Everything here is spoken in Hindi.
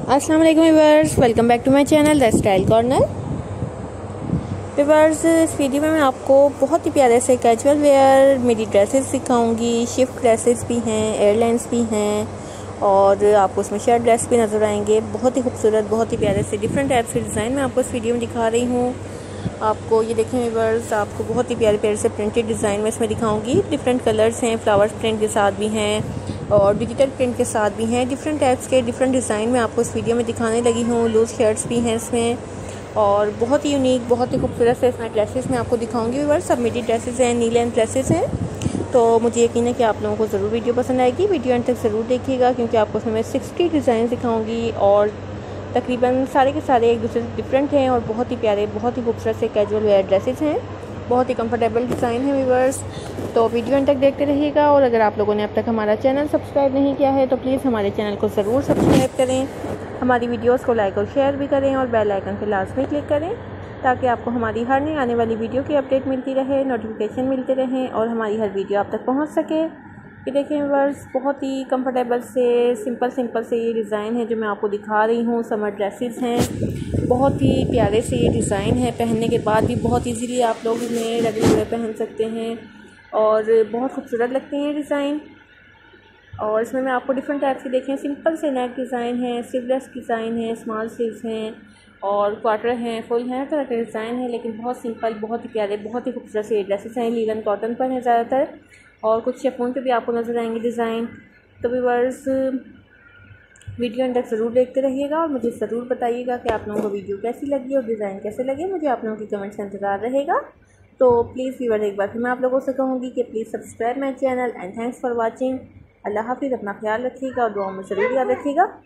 अस्सलाम वालेकुम viewers, welcome back to my channel the style corner. Viewers, इस वीडियो में मैं आपको बहुत ही प्यारे से कैजुअल वेयर मेरी ड्रेसेस सिखाऊंगी। शिफ्ट ड्रेसेस भी हैं, एयरलाइंस भी हैं और आपको उसमें शर्ट ड्रेस भी नज़र आएंगे। बहुत ही खूबसूरत, बहुत ही प्यारे से डिफरेंट टाइप्स के डिज़ाइन मैं आपको इस वीडियो में दिखा रही हूँ। आपको ये देखें व्यूअर्स, आपको बहुत ही प्यारे प्यारे से प्रिंटेड डिज़ाइन में इसमें दिखाऊंगी। डिफरेंट कलर्स हैं, फ्लावर्स प्रिंट के साथ भी हैं और डिजिटल प्रिंट के साथ भी हैं। डिफरेंट टाइप्स के डिफरेंट डिज़ाइन मैं आपको इस वीडियो में दिखाने लगी हूँ। लूज़ शर्ट्स भी हैं इसमें और बहुत ही यूनिक, बहुत ही खूबसूरत से इसमें ड्रेसेस मैं आपको दिखाऊंगी। व्यूअर्स, सब मेरी ड्रेसेस हैं, नी लेंथ ड्रेसेस हैं, तो मुझे यकीन है कि आप लोगों को ज़रूर वीडियो पसंद आएगी। वीडियो अंत तक ज़रूर देखिएगा क्योंकि आपको उसमें मैं 60 डिज़ाइन दिखाऊंगी और तकरीबन सारे के सारे एक दूसरे से डिफरेंट हैं और बहुत ही प्यारे, बहुत ही खूबसूरत से कैजुअल वेयर ड्रेसेस हैं। बहुत ही कंफर्टेबल डिज़ाइन है व्यूअर्स, तो वीडियो अंत तक देखते रहिएगा। और अगर आप लोगों ने अब तक हमारा चैनल सब्सक्राइब नहीं किया है तो प्लीज़ हमारे चैनल को ज़रूर सब्सक्राइब करें, हमारी वीडियोस को लाइक और शेयर भी करें और बेल आइकन पर लाजमी क्लिक करें ताकि आपको हमारी हर नई आने वाली वीडियो की अपडेट मिलती रहे, नोटिफिकेशन मिलते रहें और हमारी हर वीडियो आप तक पहुँच सके। ये देखें व्यूअर्स, बहुत ही कंफर्टेबल से सिंपल से ये डिज़ाइन है जो मैं आपको दिखा रही हूँ। समर ड्रेसेस हैं, बहुत ही प्यारे से ये डिज़ाइन है। पहनने के बाद भी बहुत इजीली आप लोग इन्हें रेगुलर पहन सकते हैं और बहुत खूबसूरत लगते हैं डिज़ाइन। और इसमें मैं आपको डिफरेंट टाइप्स के देखें, सिंपल से नेक डिज़ाइन है, स्लीवलेस डिज़ाइन है, स्मॉल स्लीव्स हैं और क्वार्टर हैं, फुल हैं, तरह के डिज़ाइन है, लेकिन बहुत सिंपल, बहुत ही प्यारे, बहुत ही खूबसूरत से ये ड्रेसेस हैं। लीलन कॉटन पर हैं ज़्यादातर और कुछ शिफॉन पे भी आपको नज़र आएंगे डिज़ाइन। तो व्यूअर्स, वीडियो अंदर ज़रूर देखते रहिएगा और मुझे ज़रूर बताइएगा कि आप लोगों को वीडियो कैसी लगी और डिज़ाइन कैसे लगे। मुझे आप लोगों की कमेंट्स का इंतज़ार रहेगा। तो प्लीज़ व्यूअर्स, एक बार फिर मैं आप लोगों से कहूँगी कि please subscribe my channel and thanks for watching. Allah हाफिज़, अपना ख्याल रखिएगा और दुआ में ज़रूर याद रखिएगा।